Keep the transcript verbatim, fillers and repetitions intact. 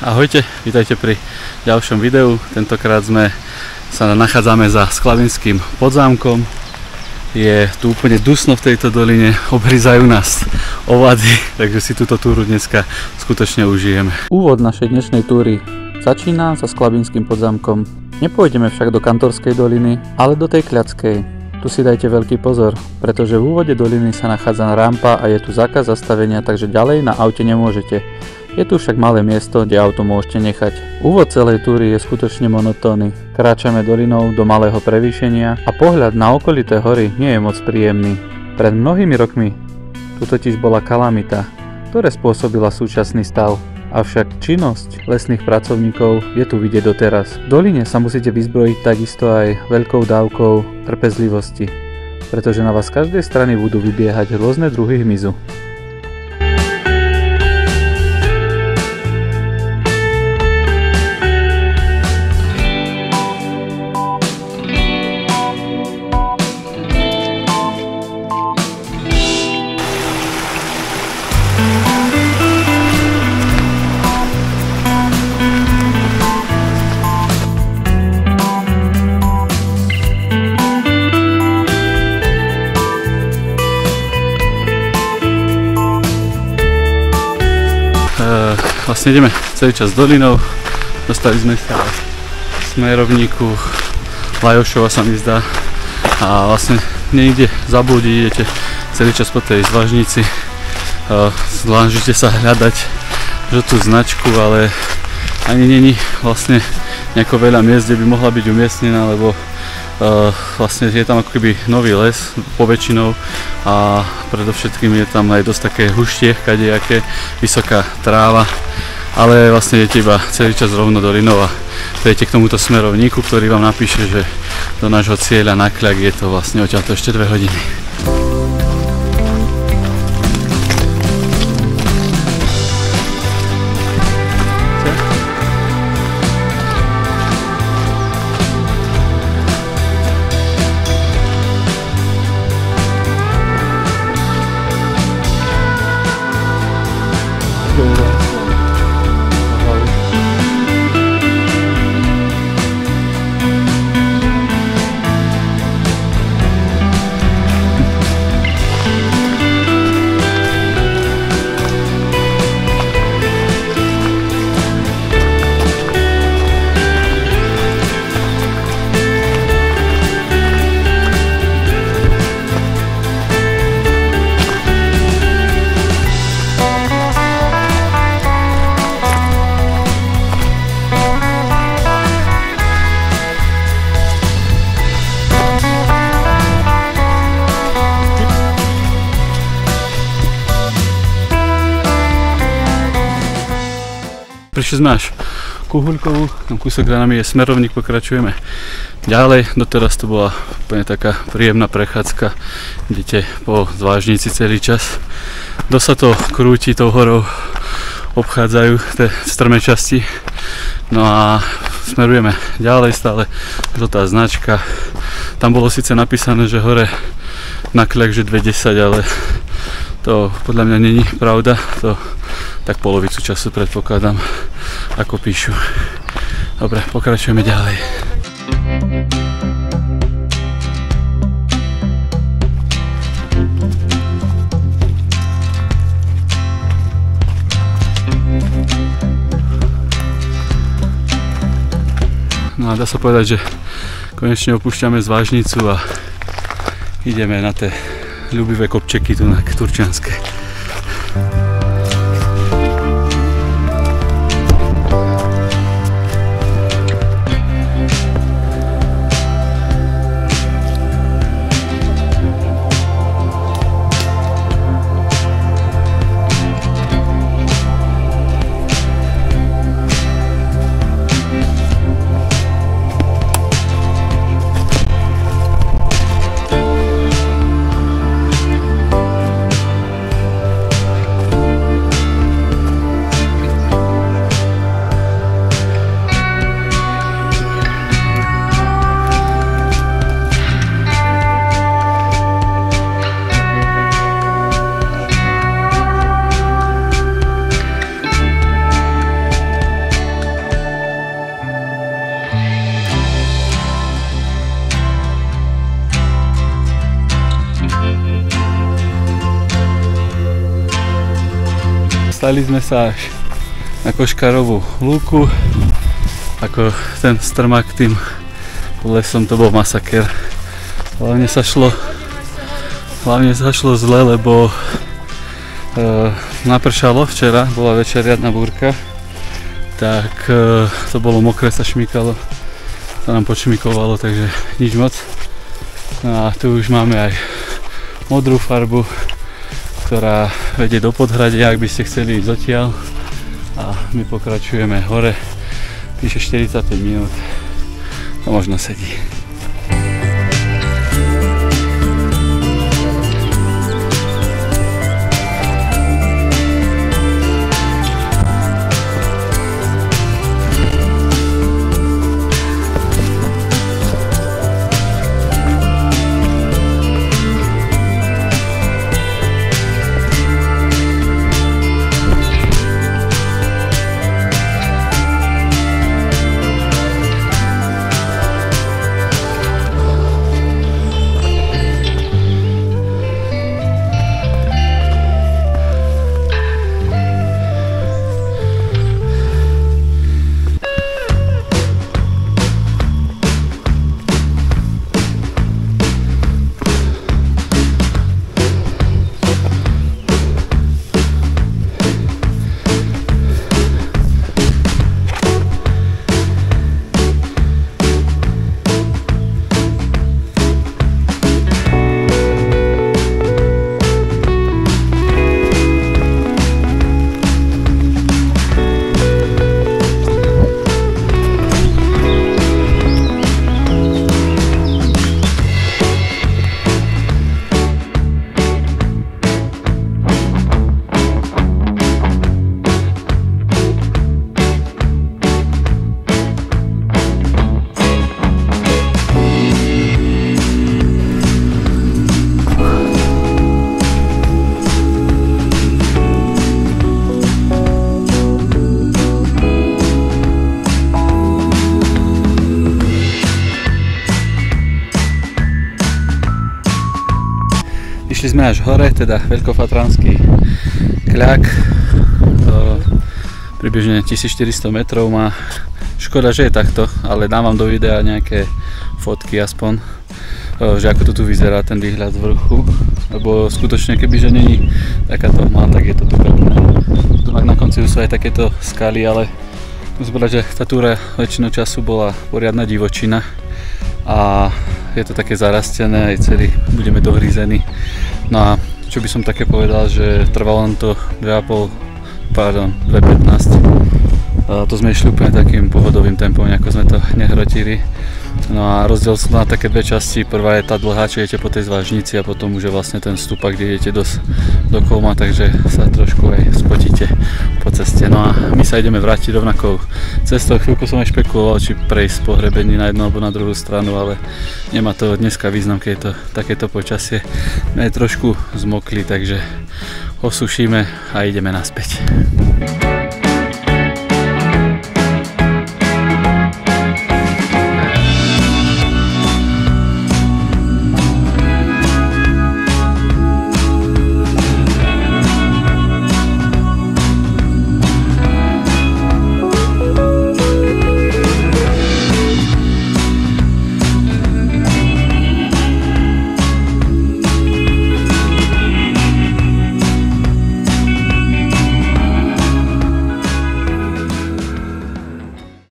Ahojte, vítajte pri ďalšom videu. Tentokrát sme sa nachádzame za Sklavínskym podzámkom. Je tu úplne dusno v tejto doline, obhryzajú nás ovady, takže si túto túru dneska skutočne užijeme. Úvod našej dnešnej túry začína za Sklavínskym podzámkom. Nepôjdeme však do Kantorskej doliny, ale do tej Kľadskej. Tu si dajte veľký pozor, pretože v úvode doliny sa nachádza rampa a je tu zákaz zastavenia, takže ďalej na aute nemôžete. Je tu však malé miesto, kde auto môžete nechať. Úvod celej túry je skutočne monotónny. Kráčame dolinou do malého prevýšenia a pohľad na okolité hory nie je moc príjemný. Pred mnohými rokmi tu totiž bola kalamita, ktorá spôsobila súčasný stav. Avšak činnosť lesných pracovníkov je tu vidieť doteraz. V doline sa musíte vyzbrojiť takisto aj veľkou dávkou trpezlivosti, pretože na vás z každej strany budú vybiehať rôzne druhy hmyzu. Vlastne ideme celý čas dolinou, dostali sme sa v smerovníku Lajošova, sa mi zdá, a vlastne niekde zablúdiť, idete celý čas po tej zvažnici, snažíte sa hľadať žltú značku, ale ani není vlastne nejako veľa miest, kde by mohla byť umiestnená, lebo Uh, vlastne je tam ako keby nový les poväčšinou a predovšetkým je tam aj dosť také huštie, kadejaké, vysoká tráva, ale vlastne idete iba celý čas rovno dolinou a prijete k tomuto smerovníku, ktorý vám napíše, že do nášho cieľa na Kľak je to vlastne odtiaľto ešte dve hodiny. Prišli sme až ku Huľkovu, tam kúsok za nami je smerovník, pokračujeme ďalej. Doteraz to bola úplne taká príjemná prechádzka, idete po zvážnici celý čas. Dosť sa to krúti tou horou, obchádzajú tie strmé časti. No a smerujeme ďalej, stále žltá značka. Tam bolo síce napísané, že hore na Kľak, že dve desať, ale to podľa mňa není pravda. To tak polovicu času predpokladám, ako píšu. Dobre, pokračujeme ďalej. No a dá sa povedať, že konečne opúšťame zvážnicu a ideme na tie ľúbivé kopčeky tu na Turčianske. dostali sme sa až na Koškarovú lúku. Ako ten strmák tým lesom, to bol masaker. Hlavne sa šlo, hlavne sa šlo zle, lebo e, napršalo včera, bola večer riadna búrka. Tak e, to bolo mokré, sa šmykalo, sa nám počmikovalo, takže nič moc. No a tu už máme aj modrú farbu, ktorá vedie do Podhradia, ak by ste chceli ísť odtiaľ. A my pokračujeme hore. Píše štyridsaťpäť minút, to možno sedí. Išli sme až hore, teda Veľkofatranský kľak, približne tisícštyristo metrov má. Škoda, že je takto, ale dám vám do videa nejaké fotky aspoň, že ako to tu vyzerá ten výhľad z vrchu, lebo skutočne kebyže není takáto hmla, tak je to tu pekné. Tu na konci sú aj takéto skaly, ale musím povedať, že tá túra väčšinu času bola poriadna divočina a je to také zarastené, aj celý budeme dohrízení. No a čo by som také povedal, že trvalo nám to dva a pol, pardon, dve pätnásť. To sme išli úplne takým pohodovým tempom, nejako sme to nehrotili. No a rozdiel sú na také dve časti. Prvá je tá dlhá, čo idete po tej zvážnici, a potom už je vlastne ten stupak, kde idete dosť do Kolma, takže sa trošku aj spotíte po ceste. No a my sa ideme vrátiť rovnakou cestou. Chvíľku som aj špekuloval, či prejsť po hrebení na jednu alebo na druhú stranu, ale nemá to dneska význam, keď je to takéto počasie. My je trošku zmokli, takže osušíme a ideme naspäť.